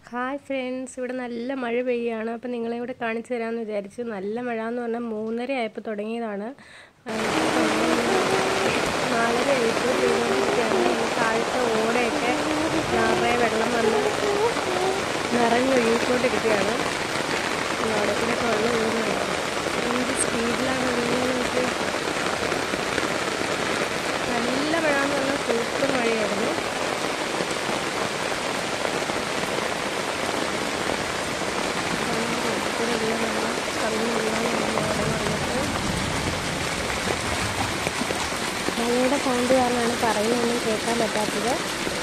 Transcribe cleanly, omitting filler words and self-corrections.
Hi friends, ഇവിടെ നല്ല മഴ പെയ്യുകയാണ്. അപ്പോൾ നിങ്ങളെ ഇവിടെ കാണിച്ചു തരാമെന്ന് വിചാരിച്ചു. നല്ല മഴ എന്ന് പറഞ്ഞാൽ 3:30 ആയപ്പോൾ തുടങ്ങിയതാണ്. 4:30 ആയപ്പോൾ പെയ്തുകൊണ്ടിരിക്കുകയാണ്. താഴത്തെ ഓടയൊക്കെ നിറയെ വെള്ളം വന്ന് നിറഞ്ഞൊഴുകിക്കൊണ്ടിരിക്കുകയാണ്. അവിടെ കൂടെ വെള്ളം ഒഴുകുന്നുണ്ട്. എന്ത് സ്പീഡിലാണ് ഒഴുകുന്നത്. നല്ല മഴ എന്ന് പറഞ്ഞാൽ സൂപ്പർ മഴയായിരുന്നു. മഴയുടെ സൗണ്ട് കാരണമാണ് പറയുന്നൊന്നും കേൾക്കാൻ പറ്റാത്തത്.